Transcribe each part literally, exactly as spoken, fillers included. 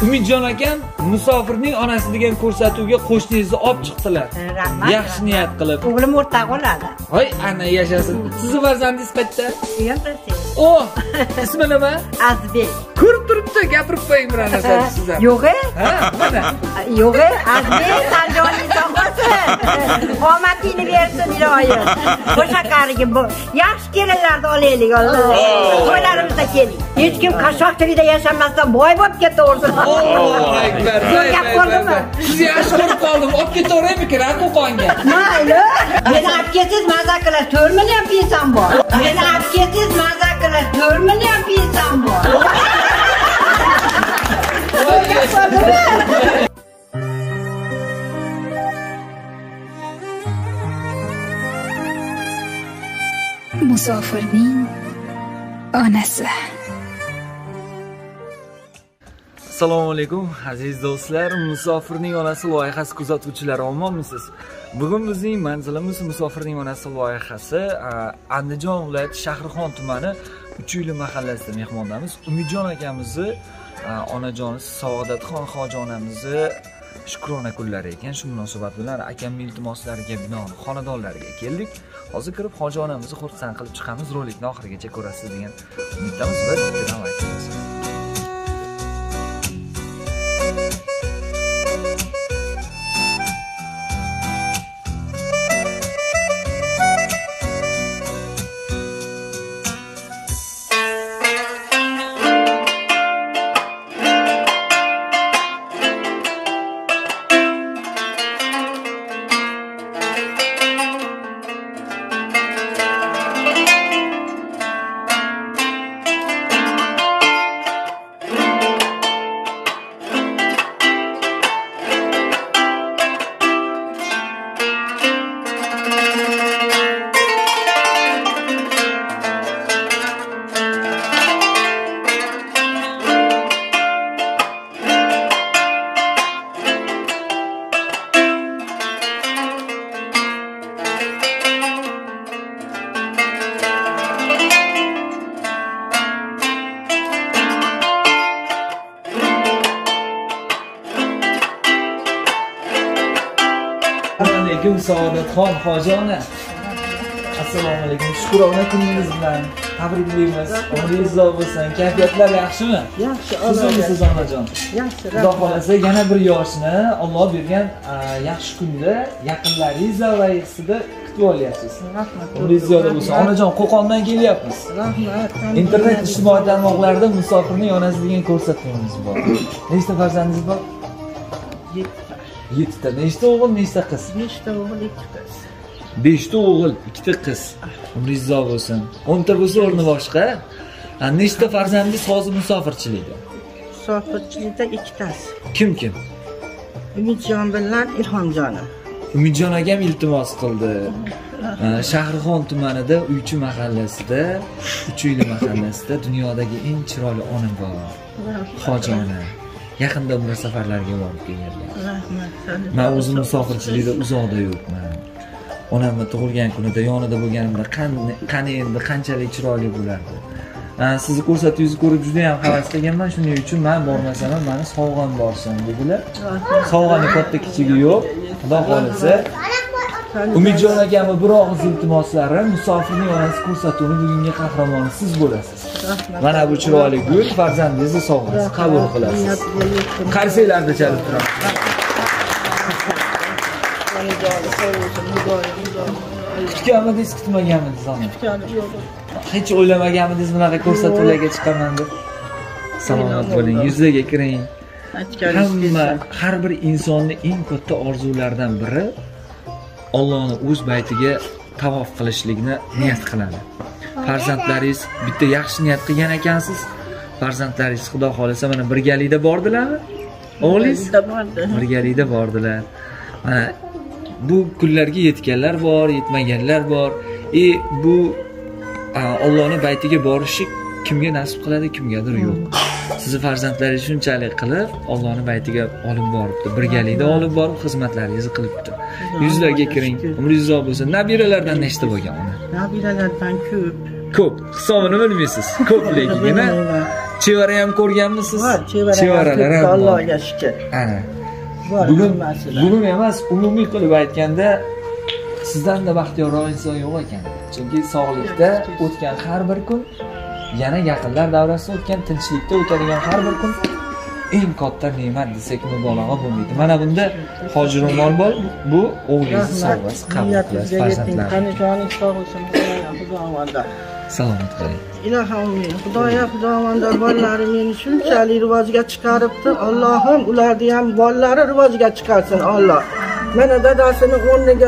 Umidjon akam musofirning onasi degan ko'rsatuvga qo'shningizni olib chiqdilar. Rahmat. Yaxshi niyat qilib. O'g'lim o'rtaq bo'ladi. Voy, ana yashasin. Sizni farzandingiz qayerda? O, ismi nima? Azbek. Ko'rib turibdi, gapirib qo'ying bir narsani sizlar. Yo'q-e? Ha, mana. Yo'q-e, Azbek Sanjoniy tog'asi. Omadingni bersin iloyim. O'sha qariga yaxshi kelinlarni olaylik, Alloh. To'ylarimizga keling. Hech kim qashshoqchilikda yashamasdan boy bo'lib ketdi o'rsin. Allohu akbar. Gap ko'rdingmi? Siz yaxshi ko'rib qoldim. Olib ketaveraymikin, ha, qo'qonga. Mayli. Meni olib ketsiz maza qilasiz. to'rt million piyasam bor. Meni olib ketsiz maza qilasiz. to'rt million piyasam bor. Musofirning onasi. Assalomu alaykum aziz do'stlar, Musofirning onasi loyihasi kuzatuvchilari, omonmisiz? Bugun bizning manzilimiz Musofirning onasi loyihasi Andijon viloyati Shahrixon tumani Uchuyli mahallasida mehmondamiz. Umidjon akamizni onajonisi Saodatxon hojonamizni shukrona kunlari ekan. Shu munosabat bilan akamning iltimoslariga binoan xonadonlarga keldik. Hozir kirib hojonamizni xursand qilib chiqamiz. Rolikni oxirigacha ko'rasiz degan umiddamiz. Bir davom etamiz. Assalomu Saodatxon hojona. Assalomu alaykum. Shukrona kuningiz bilan tabriklaymiz. Umringiz uzoq bo'lsin. Kayfiyatlar yaxshimi? Yaxshi. Siz onajon. Yaxshi. Xudo xolasa yana bir yoshni Alloh bergan yaxshi kunda yaqinlaringiz zavayisida kutib olyapsiz. Rahmat. Umringiz ziyoda bo'lsin. Onajon, Qo'qondan kelyapmiz. Rahmat. Internet ijtimoiy tarmoqlarda Musofirning onasi degan ko'rsatuvimiz bor. Nechta farzandingiz bor? yettita. Nechta o'g'il, nechta qiz? beshta o'g'il, ikki qiz. beshta o'g'il, ikkita qiz. Umringiz uzoq bo'lsin. o'nta bo'lsa o'rni boshqa. Nechta farzandingiz hozir musofirchilikda? Musofirchilikda ikkitasi. Kim kim? Umidjon bilan Ilhomjon. Umidjon akam iltimos qildi. Shahrixon tumanida Uychi mahallasida, Uchuyli mahallasida dunyodagi eng chiroyli ona bor. Hojona. Yaqinda umra safarlarga borib kelganman. Rahmat. Men o'zim musofirchilikda uzoqda yo'qman. Onamni tug'ilgan kunida yonida bo'lganimda qani endi qanchalik chiroyli bo'lardi. Sizni ko'rsatuvingizni ko'rib juda ham havas qilganman, shuning uchun men bormasam ham meni sovg'am borsin dedilar. Sovg'aning katta kichigi yo'q. Xudo xolasa Umidjon akamning bir og'iz iltimoslari Musofirning onasi ko'rsatuvini bugungi qahramoni siz bo'lasiz. Mana bu chiroyli gul farzandingizni sovg'asi qabul qilasiz. Qarsanglarda chalib turamiz. Kutganmidingiz, kutmaganmidingiz ona? Hech o'ylamaganmidingiz bunaqa ko'rsatuvlarga chiqaman deb? Salomat bo'ling, yuzaga kiring. Hamma har bir insonning eng katta orzularidan biri Allohning o'z baytiga tavof qilishlikni niyat qiladi. Farzandlaringiz bitta yaxshi niyat qilgan ekansiz. Farzandlaringiz Xudo xolasa mana birgalikda bordilarmi? O'g'lingiz birgalikda bordilar. Mana bu kunlarga yetganlar bor, yetmaganlar bor. E bu Allohning baytiga borishik kimga nasib qiladi, kimgadir yo'q. Sizni farzandlaringiz shunchalik qilib Allohning baytiga olib boribdi. Birgalikda olib borib xizmatlaringizni qilibdi. Yuzlarga kiring. Umringiz uzoq bo'lsin. Nabiralardan nechta bo'lgan ona? Nabiralardan ko'p. Ko'p. Hisobini bilmaysiz. Ko'pligini. Chevara ham ko'rganmisiz? Ha, chevaralar ham. Allohga shukr. Ana. Bor Bugun masala. bugun emas, umumiy qilib aytganda sizdan da baxtiyorroq inson yo'q ekan. Chunki sog'likda o'tgan har bir kun, yana yaqinlar davrasida o'tgan tinchlikda o'tadigan har bir kun eng katta ne'mat desak mubolag'a bo'lmaydi. Mana bunda Hoji Ro'mol bor, bu o'g'lingiz sovg'asi qabul qilasiz farzandlar. Qanijoning sog' bo'lsin, Xudoyga. Salomat qiling. Ilohim, Xudoya Xudoyga bolalarim meni shunchalik rivojga chiqaribdi. Allohim ularni ham bolalari rivojga chiqarsin, Alloh. Mana dadasini o'rniga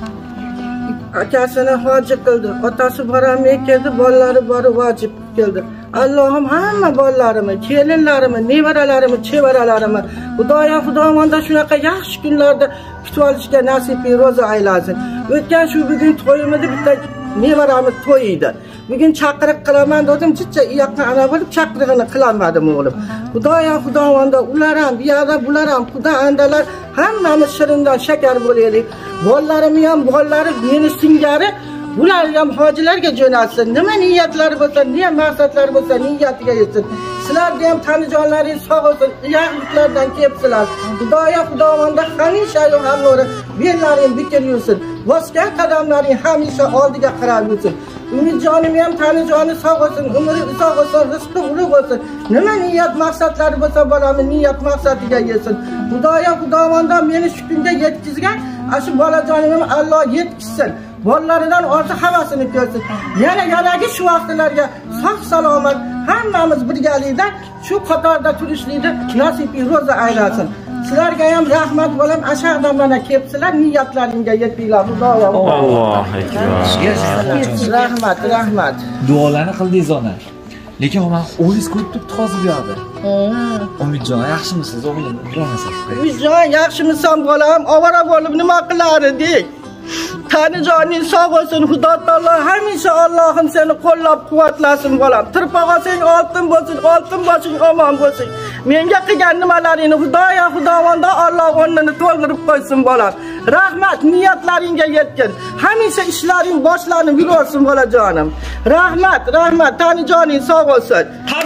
akasini hoji qildi. Otasi boram ekdi, bolalari bori vojib keldi. Allohim hamma bolalarimni, kelinlarimni, nevaralarimni, chevaralarimni Xudoya Xudoyga shunaqa yaxshi kunlarda kutib olishga nasib et, roza aylasin. O'tgan shu bugun to'yimizda bitta nevaramiz to'y edi. Bugun chaqiriq qilaman dedim, chicha yoqqa ana bo'lib chaqirig'ini qilamadim o'g'lim. Xudoya Xudoyga ular ham, bu yerda bular ham, xudo andalar hammamiz shirindan shakar bo'laylik. Bolalarim ham, bolalari meni singari bular ham hojilarga jo'natsin. Nima niyatlari bo'lsa, nima maqsadlari bo'lsa, niyatiga yetsin. Sizlarga ham tanijonlaringiz sog' bo'lsin, yaxshiliklardan kelibsizlar. Xudoya Xudoyga hamisha yo'g'alori bellaring bikir yursin. Bosgan qadamlaring hamisha oldiga qarab yursin. Umidjonim ham tanijoni sog' bo'lsin, umri uzoq bo'lsin, rizqi ulug' bo'lsin. Nima niyat maqsadlari bo'lsa, bolamni niyat maqsadiga yetsin. Xudoya Xudoyga meni shu kunga yetkazgan, shu bolajonim Alloh yetkazsin. Bolalaridan ortiq havasini ko'rsin. Yana yanagi shu vaqtlarga sog' salomat hammamiz birgalikda shu qatorda turishlikni nasib et, roza aylasin. Sizlarga ham rahmat bo'lam, ashaqdan mana kelibsizlar, niyatlaringga yetinglar. Xudoyo. Alloh akbar. Rahmat, rahmat. Duolarni qildingiz ona. Lekin men o'zingiz ko'rib turibdi hozir bu yoqda. Umidjon, yaxshimisiz o'g'lim? Bironasiz. Umidjon, yaxshimisan bolam? Ovora bo'lib nima qilar edik? Tanijoning sog' bo'lsin, Xudo taolo hamisha Allohim seni qo'llab-quvvatlasin bolam. Tirpog'asing oltin bo'lsin, oltin boshing omon bo'lsin. Menga qilgan nimalaringni Xudoya Xudoyga Alloh o'rnini to'ldirib qo'ysin bolam. Rahmat, niyatlaringga yetgin. Hamisha ishlaring boshlanib yuraversin bolajonim. Rahmat, rahmat, tanijoning sog' bo'lsin.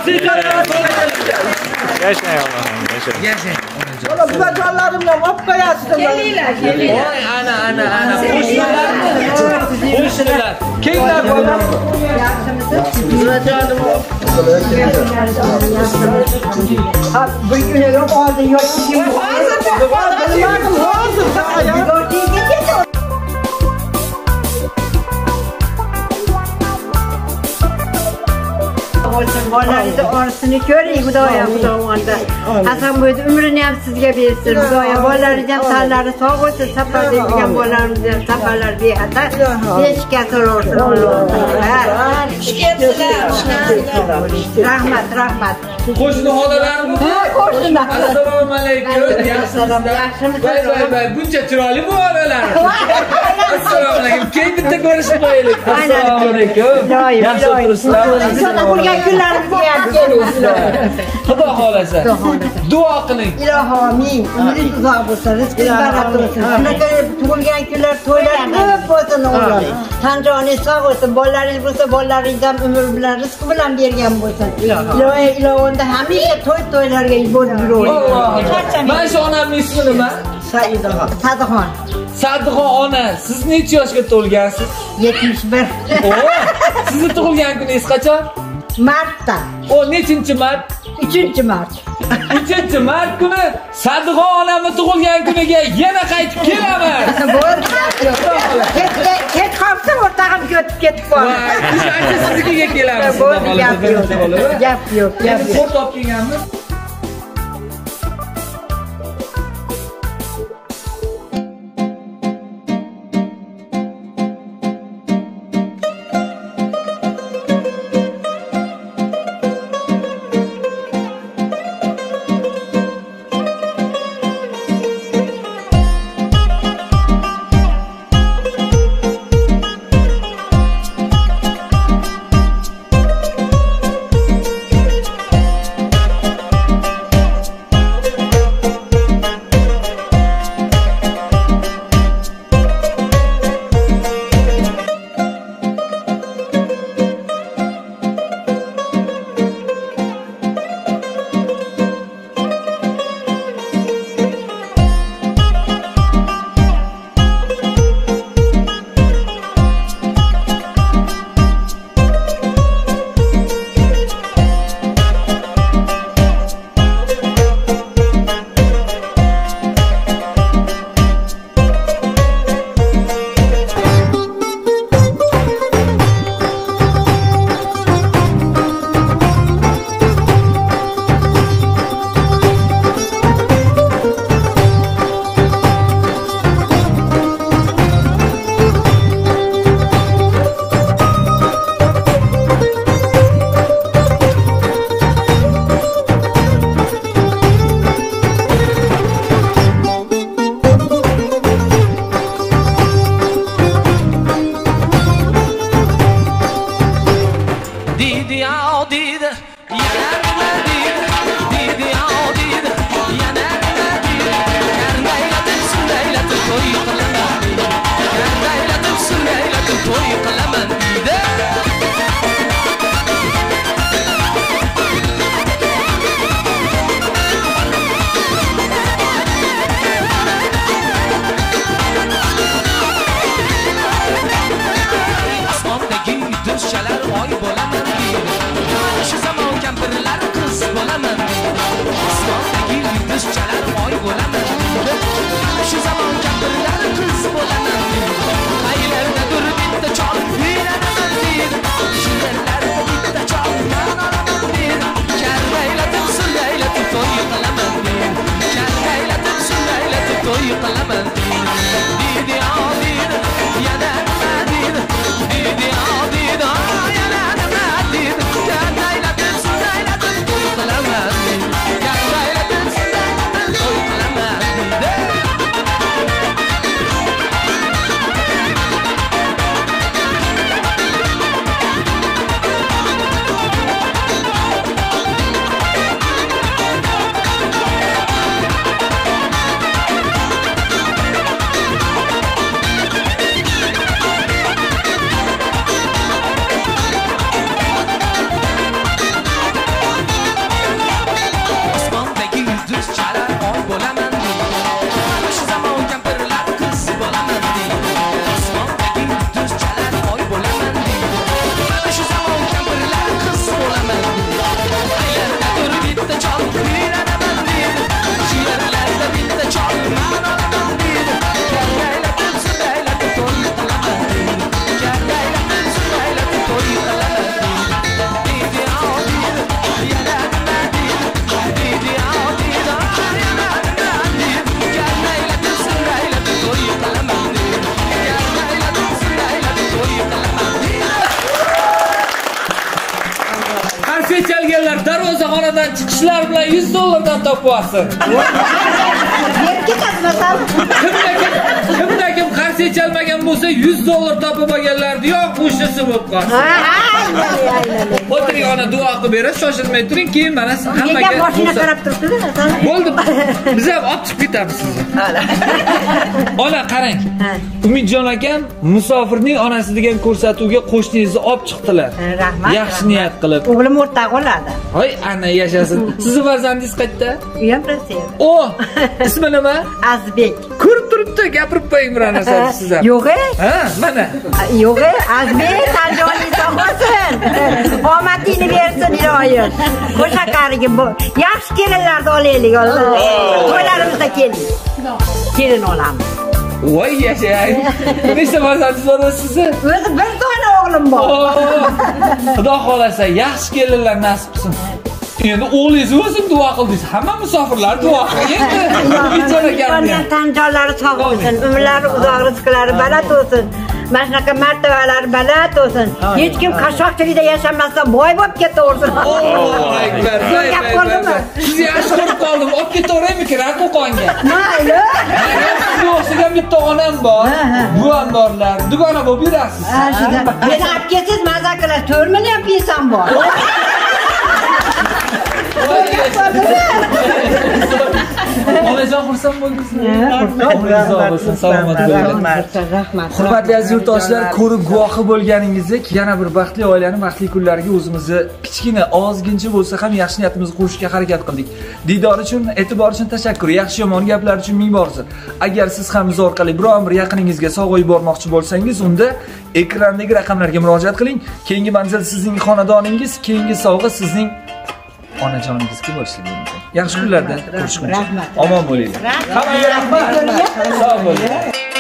Yashang Allohim, yashang. Yashang. Bola buvajonlarim bilan olib qo'yasizlar. Kelinglar, kelinglar. Voy, ana, ana, ana. Qo'shnilar. Qo'shnilar. Kelinglar bolam. Buvajonim. Ha, bir kun yo'q, hozir yo'q. Hozir, hozir, hozir. Bolalaringizni orasini ko'ring, Xudoya Xudoyga. Hasan bo'yda umrini ham sizga bersin. Xudoya bolalaringiz ham sallari sog' bo'lsin, safarda yurgan bolalaringiz ham safarlar bexatar. Beshga to'lsin Alloh. Rahmat, rahmat. Qo'shni xonalarim. Qo'shnilar. Assalomu alaykum. Yaxshimisiz? Voy, voy, buncha chiroyli bu onalar. Assalomu alaykum. Keyin bitta ko'rishib qo'yaylik. Assalomu alaykum. Yaxshi o'tiribsizlar. Bo'lgan kunlarimizga ham kelinglar. Xudo xolasa. Duo qiling. Ilohim, umringiz uzoq bo'lsin, rizqingiz barakatli bo'lsin. Shunaqa tug'ilgan kunlar, to'ylar ko'p bo'lsin o'g'lim. Tanjoningiz sog' bo'lsin, bolalaringiz bo'lsa, bolalaringiz ham umr bilan, rizq bilan bergan bo'lsin. Ilohi, ilohimda hamisha to'y-to'ylarga bo'lib yuraverin. Mana shu onamning ismi nima? Saidaxon. Sadixon. Sadixon ona, siz necha yoshga to'lgansiz? yetmish bir. O, sizni tug'ilgan kuningiz qachon? Martda. O nechinchi mart? uchinchi mart. uchinchi mart kuni Sadixon onamning tug'ilgan kuniga yana qaytib kelaman. Ket qolsa o'rtag'im ketib ketib qoldi. O'sha siznikiga kelamiz. Gap yo'q. Gap yo'q, gap yo'q. Qo'rt olib kelganmiz. to'y qilaman deydi odid yana nima deydi deydi odid yana nima deydi gardaylatib sundaylatib to'y qilaman deydi gardaylatib sundaylatib to'y qilaman deydi Kelganlar darvozaxonadan chiqishlar bilan yuz dollardan topib olsin. Yerga qatmasam. Kimda kim qarshi chalmagan bo'lsa yuz dollar topib olganlarni yo'q qo'shnisi bo'lib qolsin. Ha, aylanay. O'tiring, ona duo qilib berasiz, shoshilmay turing, keyin mana siz hammaga. Nega mashina qarab turibsiz? Bo'ldi. Biz ham olib chiqib ketamiz sizni. Ona qarang. Umidjon akam musofirning onasi degan ko'rsatuvga qo'shningizni olib chiqdilar. Rahmat. Yaxshi niyat qilib. O'g'lim o'rta qoladi. Voy, ana yashasin. Sizning farzandingiz qayerda? U ham Rossiyada. O, ismi nima? Azbek. Ko'rib turibdi, gapirib qo'ying bir narsani siz ham. Yo'q-e? Ha, mana. Yo'q-e, Azbek Tanjoning sog'olsin. Omadingni bersin iloyim. Qo'sha qariga yaxshi kelinlarni olaylik, Alloh. To'ylarimizda keling. Kelin olamiz. Voy yashang. Nechta farzandingiz bor sizni? O'zi bir dona o'g'lim bor. Xudo xolasa yaxshi kelinlar nasib qilsin. Endi o'g'lingiz o'zim duo qildingiz. Hamma musofirlar duo qilgan. Bichora gapni. Tanjonlari sog' bo'lsin, umrlari uzoq, rizqlari baland bo'lsin. Mana shunaqa martabalari baland bo'lsin. Hech kim qashshoqchilikda yashamasdan boy bo'lib ketaversin. Allohu akbar. Gap qoldimi? Siz yaxshi ko'rib qoldim. Olib ketaveraymi Qo'qonga? Mayli. Yo'qsigan bitta onam bor. Buvam borlar. Dugona bo'lib yurasiz. Ha, shunda. Meni olib kelsiz, maza qilasiz. to'rt million piyasam bor. Onajon xursand bo'ldingizmi? Xursand. Salomat bo'ling. Rahmat. Hurmatli aziz yurtdoshlar, ko'rib guvohi bo'lganingizdek, yana bir baxtli oilani baxtli kunlariga o'zimizni kichkina ozgincha bo'lsa ham yaxshi niyatimizni qo'shishga harakat qildik. Diydor uchun, e'tibor uchun tashakkur. Yaxshi yomon gaplar uchun ming bor uzr. Agar siz ham biz orqali biron bir yaqiningizga sovg'a yubormoqchi bo'lsangiz, unda ekrandagi raqamlarga murojaat qiling. Keyingi manzil sizning xonadoningiz, keyingi sovg'a sizning onajoningizga bo'lishi mumkin. Yaxshi kunlarda ko'rishguncha omon bo'linglar. Hammaga rahmat. Sog' bo'ling.